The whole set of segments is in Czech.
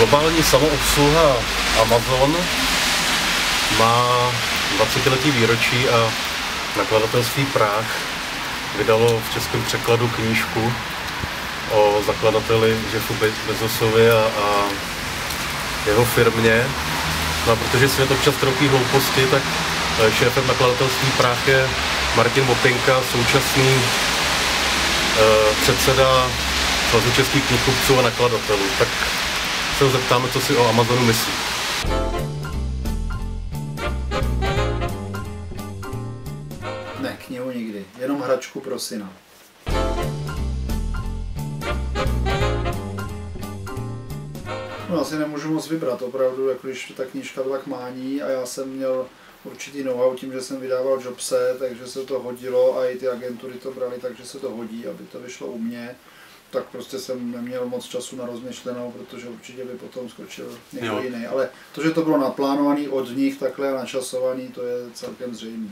Globální samoobsluha Amazon má 20letý výročí a nakladatelství Práh vydalo v českém překladu knížku o zakladateli Jeffu Bezosovi a jeho firmě. No a protože svět občas tropí hlouposti, tak šéfem nakladatelství Práh je Martin Bopinka, současný předseda Svazu českých knihkupců a nakladatelů. Tak se ho zeptáme, co si o Amazonu myslí. Ne, knihu nikdy, jenom hračku pro syna. No, asi nemůžu moc vybrat, opravdu, jako když ta knížka tak mání a já jsem měl určitý know-how tím, že jsem vydával Jobse, takže se to hodilo a i ty agentury to brali, takže se to hodí, aby to vyšlo u mě. Tak prostě jsem neměl moc času na rozmyšlenou, protože určitě by potom skočil někdo jiný. Ale to, že to bylo naplánovaný od nich takhle a načasovaný, to je celkem zřejmé.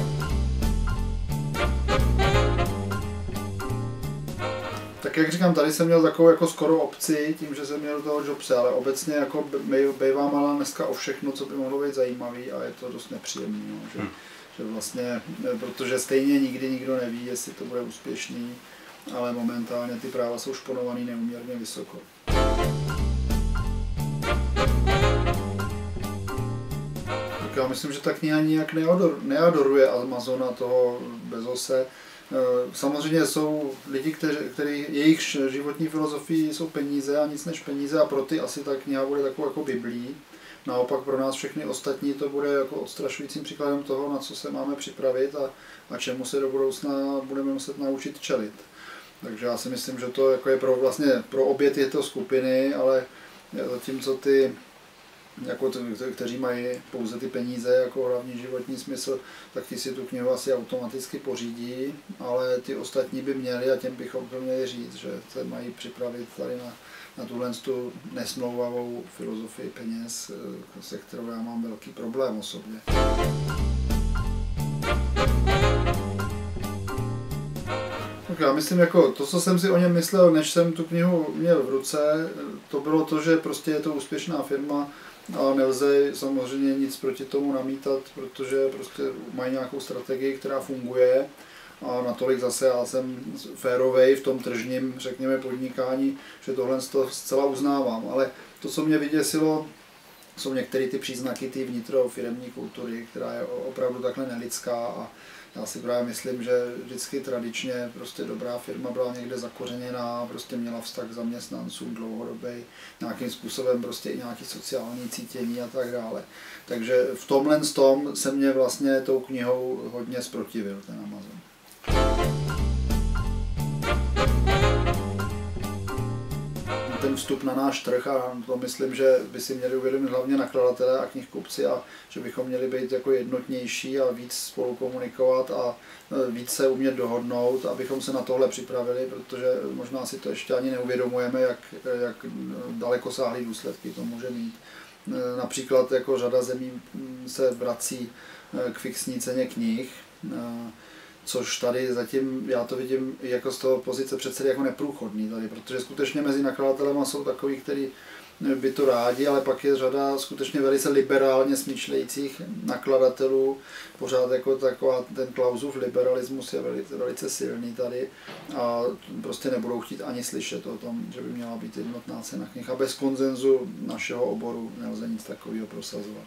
Tak jak říkám, tady jsem měl takovou jako skoro obci, tím, že jsem měl toho Jobse, ale obecně jako bývá malá dneska o všechno, co by mohlo být zajímavý a je to dost nepříjemný, no, že vlastně, protože stejně nikdy nikdo neví, jestli to bude úspěšný, ale momentálně ty práva jsou šponovaný neúměrně vysoko. Tak já myslím, že ta kniha nijak neadoruje Amazona, toho Bezose. Samozřejmě jsou lidi, jejich životní filozofii jsou peníze a nic než peníze a pro ty asi ta kniha bude takovou jako biblí. Naopak pro nás všechny ostatní to bude jako odstrašujícím příkladem toho, na co se máme připravit a čemu se do budoucna budeme muset naučit čelit. Takže já si myslím, že to jako je pro obě tyto skupiny, ale zatímco ty, jako kteří mají pouze ty peníze jako hlavní životní smysl, tak ti si tu knihu asi automaticky pořídí, ale ty ostatní by měli a těm bychom to měli říct, že se mají připravit tady na tuhle nesmlouvavou filozofii peněz, se kterou já mám velký problém osobně. Tak já myslím, jako to, co jsem si o něm myslel, než jsem tu knihu měl v ruce, to bylo to, že prostě je to úspěšná firma a nelze samozřejmě nic proti tomu namítat, protože prostě mají nějakou strategii, která funguje a natolik zase já jsem férovej v tom tržním, řekněme, podnikání, že tohle zcela uznávám, ale to, co mě vyděsilo, jsou některé ty příznaky té vnitrofiremní kultury, která je opravdu takhle nelidská a já si právě myslím, že vždycky tradičně prostě dobrá firma byla někde zakořeněná, prostě měla vztah k zaměstnancům dlouhodobý, nějakým způsobem prostě i nějaký sociální cítění a tak dále. Takže v tomhle se mě vlastně tou knihou hodně zprotivil ten Amazon. Ten vstup na náš trh a to myslím, že by si měli uvědomit hlavně nakladatelé a knihkupci a že bychom měli být jako jednotnější a víc spolu komunikovat a víc se umět dohodnout, abychom se na tohle připravili, protože možná si to ještě ani neuvědomujeme, jak dalekosáhlý důsledky to může mít. Například jako řada zemí se vrací k fixní ceně knih, což tady zatím, já to vidím jako z toho pozice předsedy jako neprůchodný tady, protože skutečně mezi nakladatelema jsou takový, kteří by to rádi, ale pak je řada skutečně velice liberálně smýšlejících nakladatelů, pořád jako taková ten Klausův liberalismus je velice silný tady a prostě nebudou chtít ani slyšet o tom, že by měla být jednotná cena knih a bez konsenzu našeho oboru nelze nic takového prosazovat.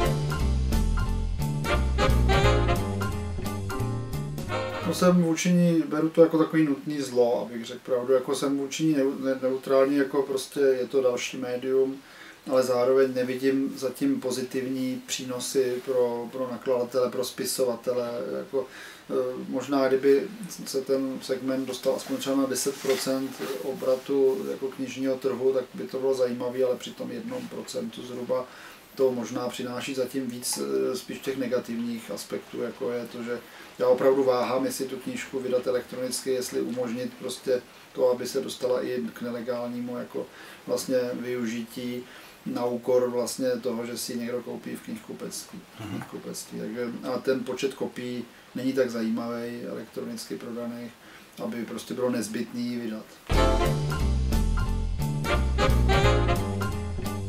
No, jsem vůči ní, beru to jako takový nutný zlo, abych řekl pravdu, jako jsem vůči ní neutrální, jako prostě je to další médium, ale zároveň nevidím zatím pozitivní přínosy pro nakladatele, pro spisovatele, jako možná kdyby se ten segment dostal aspoň třeba na 10% obratu jako knižního trhu, tak by to bylo zajímavé, ale při tom 1% zhruba to možná přináší zatím víc spíš těch negativních aspektů, jako je to, že já opravdu váhám, jestli tu knížku vydat elektronicky, jestli umožnit prostě to, aby se dostala i k nelegálnímu jako vlastně využití na úkor vlastně toho, že si někdo koupí v knihkupectví. Takže, a ten počet kopií není tak zajímavý elektronicky prodaných, aby prostě bylo nezbytný vydat.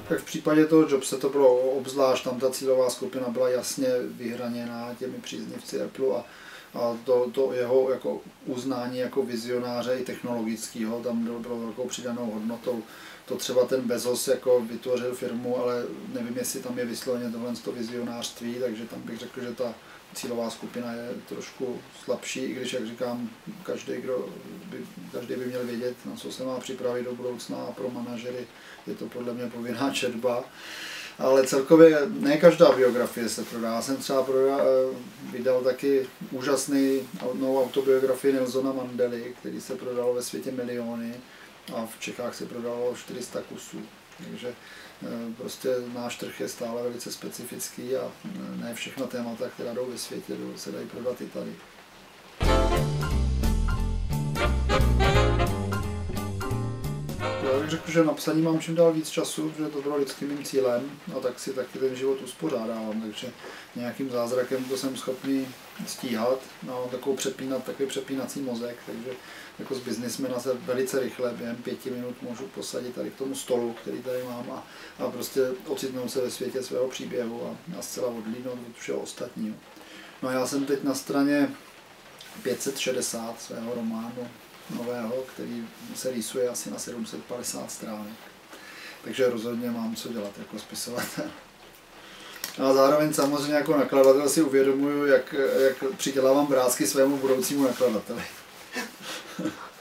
Tak v případě toho Jobse to bylo obzvlášť, tam ta cílová skupina byla jasně vyhraněná těmi příznivci Apple a to jeho jako uznání jako vizionáře i technologického tam bylo velkou přidanou hodnotou. To třeba ten Bezos jako vytvořil firmu, ale nevím, jestli tam je vysloveně tohle vizionářství, takže tam bych řekl, že ta cílová skupina je trošku slabší, i když, jak říkám, každý by měl vědět, na co se má připravit do budoucna, a pro manažery je to podle mě povinná četba. Ale celkově ne každá biografie se prodá. Já jsem třeba vydal taky úžasnou autobiografii Nelsona Mandely, který se prodalo ve světě miliony a v Čechách se prodalo 400 kusů. Takže prostě náš trh je stále velice specifický a ne všechna témata, která jdou ve světě, se dají prodat i tady. Já bych řekl, že na psaní mám čím dál víc času, protože to bylo vždycky mým cílem a tak si taky ten život uspořádávám, takže nějakým zázrakem to jsem schopný stíhat. Mám takový přepínací mozek, takže jako z biznismena se velice rychle během 5 minut můžu posadit tady k tomu stolu, který tady mám a prostě ocitnout se ve světě svého příběhu a zcela odlídnout od všeho ostatního. No a já jsem teď na straně 560 svého románu nového, který se rýsuje asi na 750 stránek. Takže rozhodně mám co dělat jako spisovatel. A zároveň samozřejmě jako nakladatel si uvědomuju, jak přidělávám vrásky svému budoucímu nakladateli.